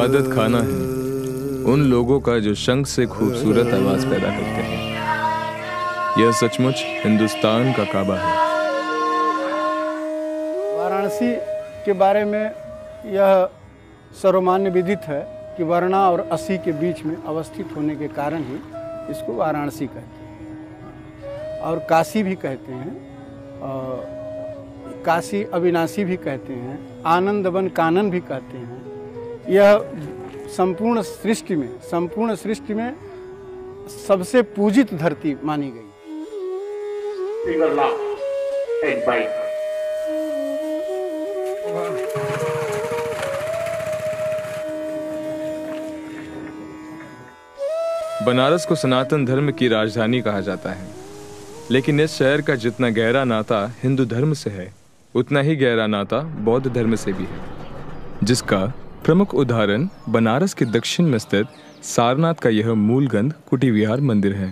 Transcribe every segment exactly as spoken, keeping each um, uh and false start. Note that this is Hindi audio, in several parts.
इबादत खाना है उन लोगों का जो शंख से खूबसूरत आवाज पैदा करते हैं। यह सचमुच हिंदुस्तान का काबा है। वाराणसी के बारे में यह सर्वमान्य विदित है कि वर्णा और असी के बीच में अवस्थित होने के कारण ही इसको वाराणसी कहते हैं और काशी भी कहते हैं, और काशी अविनाशी भी कहते हैं, आनंदवन कानन भी कहते हैं। यह संपूर्ण सृष्टि में संपूर्ण सृष्टि में सबसे पूजित धरती मानी गई। बनारस को सनातन धर्म की राजधानी कहा जाता है, लेकिन इस शहर का जितना गहरा नाता हिंदू धर्म से है उतना ही गहरा नाता बौद्ध धर्म से भी है, जिसका प्रमुख उदाहरण बनारस के दक्षिण में स्थित सारनाथ का यह मूलगंध कुटी विहार मंदिर है।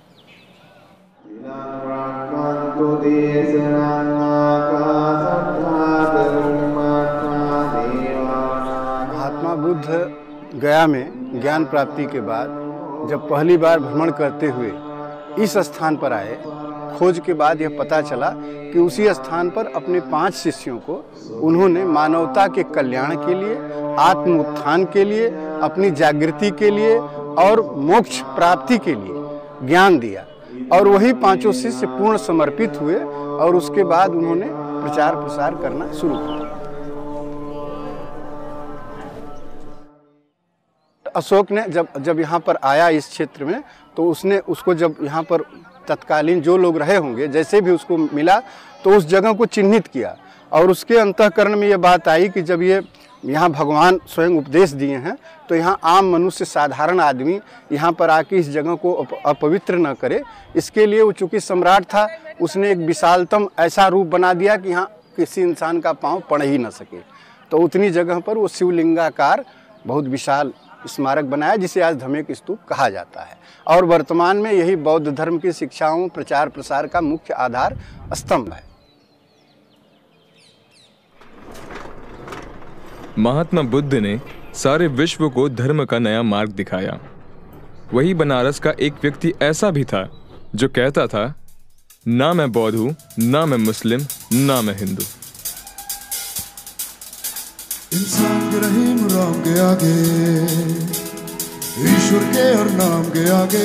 महात्मा बुद्ध गया में ज्ञान प्राप्ति के बाद जब पहली बार भ्रमण करते हुए इस स्थान पर आए, खोज के बाद यह पता चला कि उसी स्थान पर अपने पांच शिष्यों को उन्होंने मानवता के कल्याण के लिए, आत्म उत्थान के लिए, अपनी जागृति के लिए और मोक्ष प्राप्ति के लिए ज्ञान दिया, और वही पांचों शिष्य पूर्ण समर्पित हुए और उसके बाद उन्होंने प्रचार प्रसार करना शुरू किया। अशोक ने जब जब यहाँ पर आया इस क्षेत्र में, तो उसने उसको जब यहाँ पर तत्कालीन जो लोग रहे होंगे जैसे भी उसको मिला तो उस जगह को चिन्हित किया, और उसके अंतःकरण में ये बात आई कि जब ये यहाँ भगवान स्वयं उपदेश दिए हैं तो यहाँ आम मनुष्य साधारण आदमी यहाँ पर आके इस जगह को अपवित्र न करे। इसके लिए वो चूँकि सम्राट था, उसने एक विशालतम ऐसा रूप बना दिया कि यहाँ किसी इंसान का पाँव पड़ ही न सके। तो उतनी जगह पर वो शिवलिंगाकार बहुत विशाल स्मारक बनाया जिसे आज धमेक स्तूप कहा जाता है, और वर्तमान में यही बौद्ध धर्म की शिक्षाओं प्रचार प्रसार का मुख्य आधार स्तंभ है। महात्मा बुद्ध ने सारे विश्व को धर्म का नया मार्ग दिखाया। वही बनारस का एक व्यक्ति ऐसा भी था जो कहता था, ना मैं बौद्ध हूं, ना मैं मुस्लिम, ना मैं हिंदू। इंसान के रहीम राम के आगे, ईश्वर के हर नाम के आगे,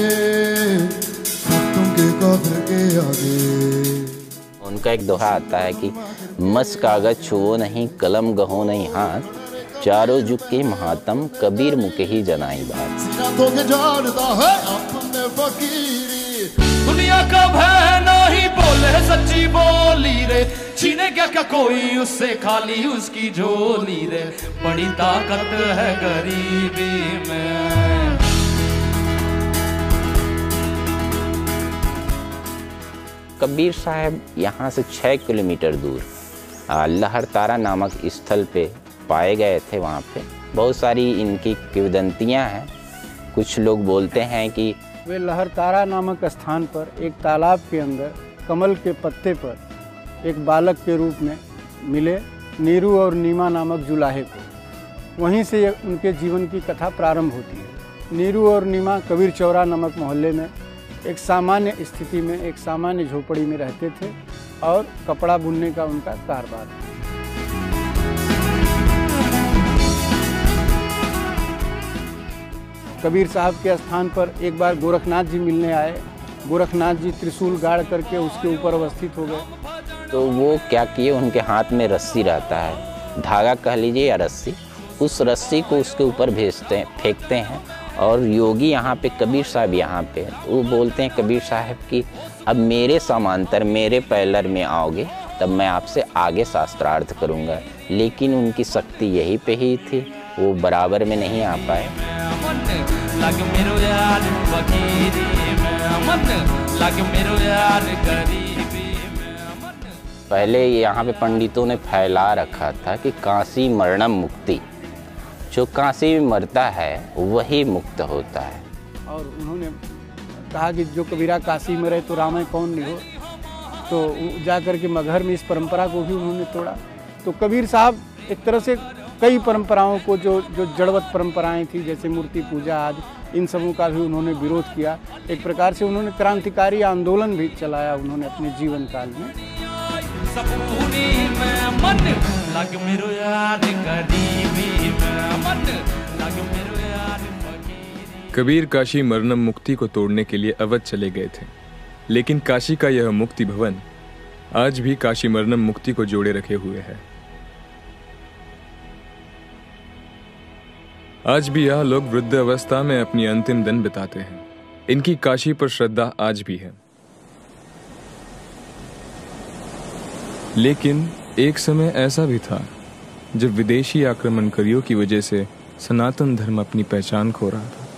भक्तों के काफिर के आगे। उनका एक दोहा आता है कि मस कागज छुओ नहीं, कलम गहो नहीं हाथ, चारों जुग के महात्म कबीर मुके ही जनाई बात। दुनिया का भय नहीं बोले सच्ची बोली रे, छीने क्या क्या कोई उससे खाली उसकी झोली रे, बड़ी ताकत है गरीबी में। कबीर साहब यहाँ से छः किलोमीटर दूर लहरतारा नामक स्थल पे पाए गए थे। वहाँ पे बहुत सारी इनकी किंवदंतियाँ हैं। कुछ लोग बोलते हैं कि वे लहरतारा नामक स्थान पर एक तालाब के अंदर कमल के पत्ते पर एक बालक के रूप में मिले नीरू और नीमा नामक जुलाहे को। वहीं से उनके जीवन की कथा प्रारंभ होती है। नीरू और नीमा कबीर चौरा नामक मोहल्ले में एक सामान्य स्थिति में एक सामान्य झोपड़ी में रहते थे और कपड़ा बुनने का उनका कारोबार था। कबीर साहब के स्थान पर एक बार गोरखनाथ जी मिलने आए। गोरखनाथ जी त्रिशूल गाड़ करके उसके ऊपर अवस्थित हो गए। तो वो क्या किए, उनके हाथ में रस्सी रहता है, धागा कह लीजिए या रस्सी, उस रस्सी को उसके ऊपर भेजते हैं, फेंकते हैं। और योगी यहाँ पे, कबीर साहब यहाँ पे, तो वो बोलते हैं कबीर साहब कि अब मेरे समांतर मेरे पैलर में आओगे तब मैं आपसे आगे शास्त्रार्थ करूँगा। लेकिन उनकी शक्ति यही पे ही थी, वो बराबर में नहीं आ पाए। पहले यहाँ पे पंडितों ने फैला रखा था कि काशी मरणम मुक्ति, जो काशी में मरता है वही मुक्त होता है। और उन्होंने कहा कि जो कबीरा काशी में रहे तो राम कौन नहीं हो, तो जा कर के मगहर में इस परंपरा को भी उन्होंने तोड़ा। तो कबीर साहब एक तरह से कई परंपराओं को, जो जो जड़वत परंपराएं थी जैसे मूर्ति पूजा आदि, इन सबों का भी उन्होंने विरोध किया। एक प्रकार से उन्होंने क्रांतिकारी आंदोलन भी चलाया उन्होंने अपने जीवन काल में। कबीर काशी मरणम मुक्ति को तोड़ने के लिए अवध चले गए थे, लेकिन काशी का यह मुक्ति भवन आज भी काशी मरणम मुक्ति को जोड़े रखे हुए है। आज भी यह लोग वृद्ध अवस्था में अपनी अंतिम दिन बिताते हैं। इनकी काशी पर श्रद्धा आज भी है। लेकिन एक समय ऐसा भी था जब विदेशी आक्रमणकारियों की वजह से सनातन धर्म अपनी पहचान खो रहा था।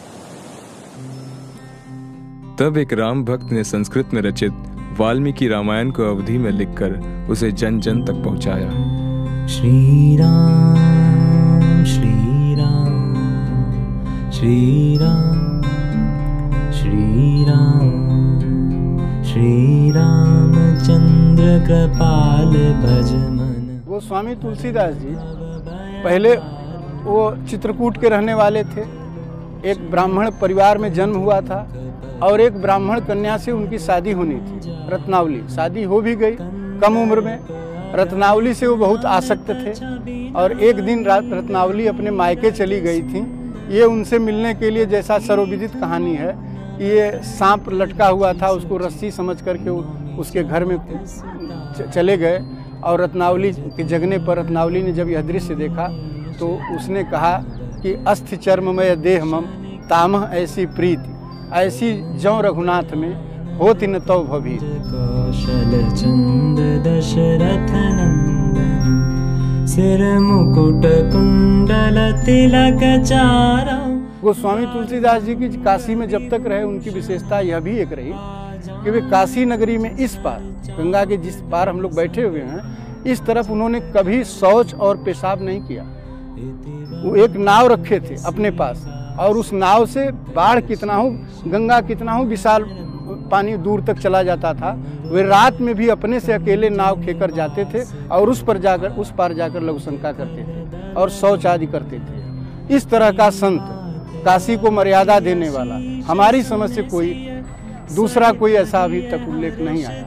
तब एक राम भक्त ने संस्कृत में रचित वाल्मीकि रामायण को अवधी में लिखकर उसे जन जन तक पहुंचाया। श्री राम श्री राम श्री राम श्री राम श्री रामचंद्र कृपाल भज मन। वो स्वामी तुलसीदास जी पहले वो चित्रकूट के रहने वाले थे। एक ब्राह्मण परिवार में जन्म हुआ था और एक ब्राह्मण कन्या से उनकी शादी होनी थी, रत्नावली। शादी हो भी गई कम उम्र में। रत्नावली से वो बहुत आसक्त थे और एक दिन रत्नावली अपने मायके चली गई थी। ये उनसे मिलने के लिए, जैसा सर्वविदित कहानी है, ये सांप लटका हुआ था, उसको रस्सी समझ करके उसके घर में चले गए। और रत्नावली के जगने पर रत्नावली ने जब यह दृश्य देखा तो उसने कहा कि अस्थि चर्ममय देह मम तामह ऐसी प्रीति, ऐसी जौ रघुनाथ में होति न तो भभी। कौशल चंद दशरथ नंदन सिर मुकुट कुंडल तिलक चारा। गोस्वामी तुलसीदास जी की काशी में जब तक रहे उनकी विशेषता यह भी एक रही कि वे काशी नगरी में इस पार, गंगा के जिस पार हम लोग बैठे हुए हैं, इस तरफ उन्होंने कभी शौच और पेशाब नहीं किया। वो एक नाव रखे थे अपने पास और उस नाव से बाढ़ कितना हो, गंगा कितना हो, विशाल पानी दूर तक चला जाता था। वे रात में भी अपने से अकेले नाव खेकर जाते थे और उस पर जाकर उस पार जाकर लघुशंका करते थे और शौच आदि करते थे। इस तरह का संत, काशी को मर्यादा देने वाला, हमारी समझ से कोई दूसरा कोई ऐसा अभी तक उल्लेख नहीं आया।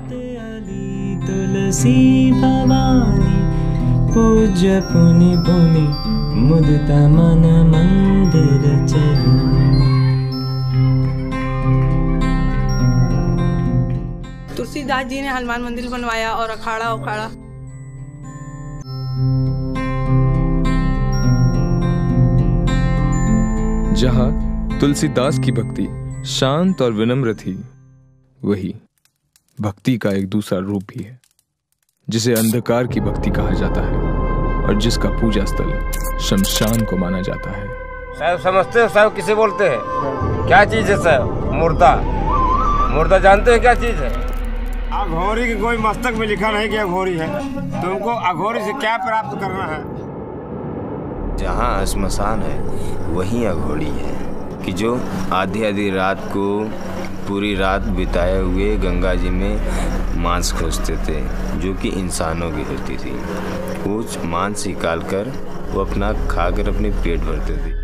तुलसी भवानी पूज्य पुनि पुनि मुदित मन मंदिर चली। तुलसीदास जी ने हनुमान मंदिर बनवाया और अखाड़ा उखाड़ा। जहाँ तुलसीदास की भक्ति शांत और विनम्र थी, वही भक्ति का एक दूसरा रूप भी है जिसे अंधकार की भक्ति कहा जाता है और जिसका पूजा स्थल शमशान को माना जाता है। साहब समझते हो साहब किसे बोलते हैं? क्या चीज है साहब? मुर्दा। मुर्दा जानते हैं क्या चीज है? अघोरी की कोई मस्तक में लिखा नहीं कि अघोरी है। तुमको अघोरी से क्या प्राप्त करना है? जहाँ श्मशान है वहीं अघोरी है कि जो आधी आधी रात को पूरी रात बिताए हुए गंगा जी में मांस खोजते थे जो कि इंसानों की होती थी। कुछ मांस निकाल कर वो अपना खाकर अपने पेट भरते थे।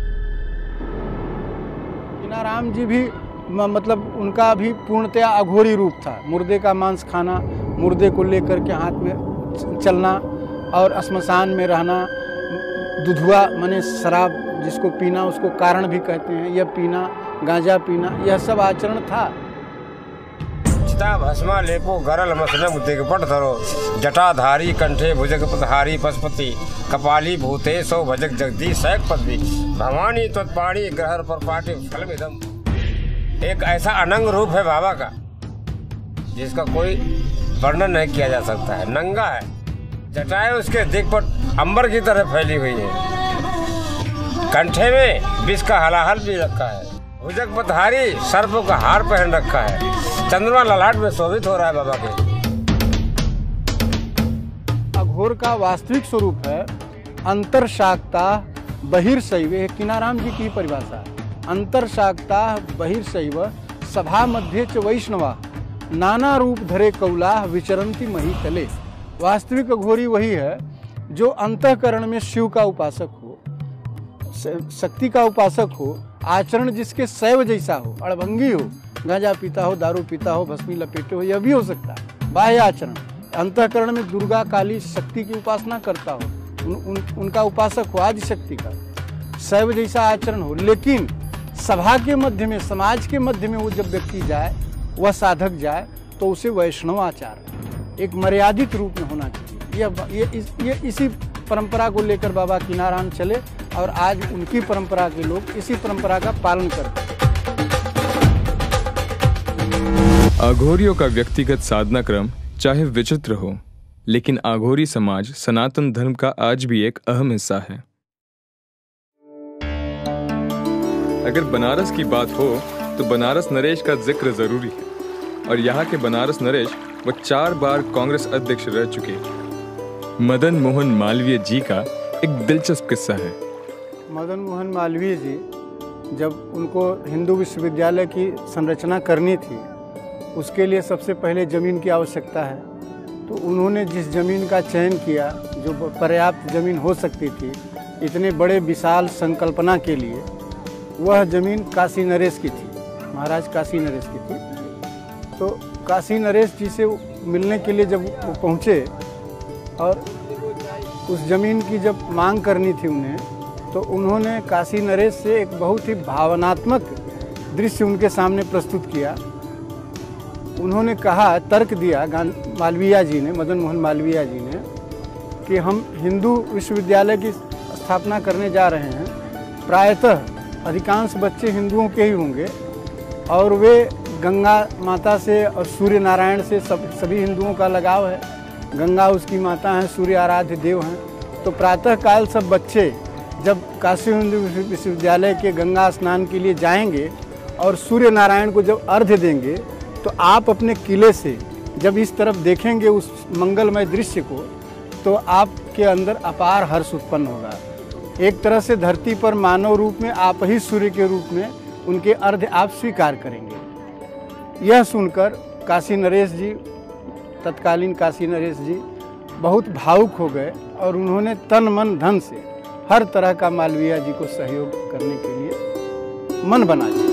कीनाराम जी भी मतलब उनका भी पूर्णतया अघोरी रूप था। मुर्दे का मांस खाना, मुर्दे को लेकर के हाथ में चलना और श्मशान में रहना, दुधुआ माने शराब जिसको पीना, उसको कारण भी कहते हैं, यह पीना, गांजा पीना, यह सब आचरण था। चिता भस्मा लेपो गरल मसने मुद्दे के पट धरो जटाधारी कंठे भुजग पतहारी पशुपति कपाली भूते सौ भजक जगदीश सैक पदवी भवानी तत्पाणी ग्रहर पर पाटे फल में दम। एक ऐसा अनंग रूप है बाबा का जिसका कोई वर्णन नहीं किया जा सकता है। नंगा है, जटाएं उसके दिख पर अंबर की तरह फैली हुई है, कंठे में विष का हलाहल भी रखा है, भुजग पतहारी सर्प का हार पहन रखा है, चंद्रमा ललाट में शोभित हो रहा है बाबा के। अघोर का वास्तविक स्वरूप है अंतरशाक्ता बहिर्शैव। कीनाराम जी की परिभाषा है। अंतरशाक्ता बहिर्शैव सभा मध्य च वैष्णवा नाना रूप धरे कौला विचरंती मही तले। वास्तविक अघोरी वही है जो अंतःकरण में शिव का उपासक हो शक्ति का उपासक हो, आचरण जिसके शैव जैसा हो, अड़भंगी हो, गांजा पीता हो, दारू पीता हो, भस्मी लपेटे हो, यह भी हो सकता है। बाह्य आचरण, अंतःकरण में दुर्गा काली शक्ति की उपासना करता हो, उन, उन, उनका उपासक हो, आदि शक्ति का शैव जैसा आचरण हो, लेकिन सभा के मध्य में, समाज के मध्य में वो जब व्यक्ति जाए, वह साधक जाए, तो उसे वैष्णव आचार एक मर्यादित रूप में होना चाहिए। यह ये, इस, ये इसी परंपरा को लेकर बाबा कीनाराम चले और आज उनकी परंपरा के लोग इसी परंपरा का पालन करते हैं। आघोरियों का व्यक्तिगत साधना क्रम चाहे विचित्र हो, लेकिन आघोरी समाज सनातन धर्म का आज भी एक अहम हिस्सा है। अगर बनारस की बात हो तो बनारस नरेश का जिक्र जरूरी है, और यहाँ के बनारस नरेश वो चार बार कांग्रेस अध्यक्ष रह चुके। मदन मोहन मालवीय जी का एक दिलचस्प किस्सा है। मदन मोहन मालवीय जी जब उनको हिंदू विश्वविद्यालय की संरचना करनी थी, उसके लिए सबसे पहले ज़मीन की आवश्यकता है। तो उन्होंने जिस ज़मीन का चयन किया, जो पर्याप्त ज़मीन हो सकती थी इतने बड़े विशाल संकल्पना के लिए, वह ज़मीन काशी नरेश की थी, महाराज काशी नरेश की थी। तो काशी नरेश जी से मिलने के लिए जब वो पहुँचे और उस ज़मीन की जब मांग करनी थी उन्हें, तो उन्होंने काशी नरेश से एक बहुत ही भावनात्मक दृश्य उनके सामने प्रस्तुत किया। उन्होंने कहा, तर्क दिया मालवीय जी ने, मदन मोहन मालवीय जी ने, कि हम हिंदू विश्वविद्यालय की स्थापना करने जा रहे हैं। प्रायतः अधिकांश बच्चे हिंदुओं के ही होंगे और वे गंगा माता से और सूर्य नारायण से सब सभी हिंदुओं का लगाव है। गंगा उसकी माता हैं, सूर्य आराध्य देव हैं। तो प्रातःकाल सब बच्चे जब काशी हिंदू विश्वविद्यालय के गंगा स्नान के लिए जाएंगे और सूर्य नारायण को जब अर्घ्य देंगे, तो आप अपने किले से जब इस तरफ देखेंगे उस मंगलमय दृश्य को, तो आपके अंदर अपार हर्ष उत्पन्न होगा। एक तरह से धरती पर मानव रूप में आप ही सूर्य के रूप में उनके अर्घ्य आप स्वीकार करेंगे। यह सुनकर काशी नरेश जी, तत्कालीन काशी नरेश जी बहुत भावुक हो गए और उन्होंने तन मन धन से हर तरह का मालवीय जी को सहयोग करने के लिए मन बना दिया।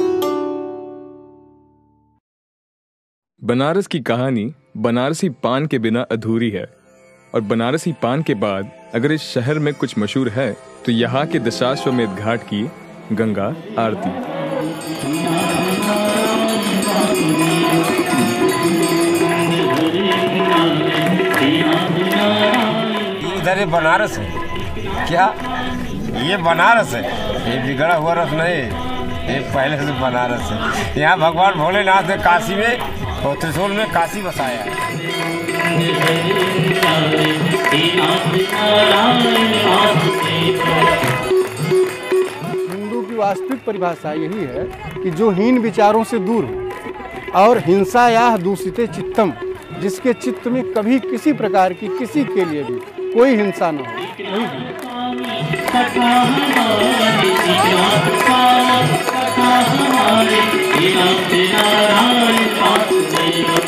बनारस की कहानी बनारसी पान के बिना अधूरी है, और बनारसी पान के बाद अगर इस शहर में कुछ मशहूर है तो यहाँ के दशाश्वमेध घाट की गंगा आरती। इधर बनारस है क्या? ये बनारस है, ये बिगड़ा हुआ रस नहीं, ये पहले से बनारस है। यहाँ भगवान भोलेनाथ ने काशी में और त्रिशूल में काशी बसाया है। हिंदू की वास्तविक परिभाषा यही है कि जो हीन विचारों से दूर हो और हिंसा या दूषित चित्तम, जिसके चित्त में कभी किसी प्रकार की किसी के लिए भी कोई हिंसा न हो, वही